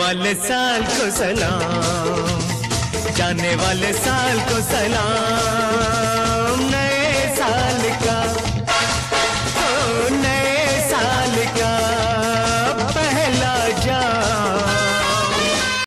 वाले साल को सलाम, जाने वाले साल को सलाम। नए साल का, ओ नए साल का।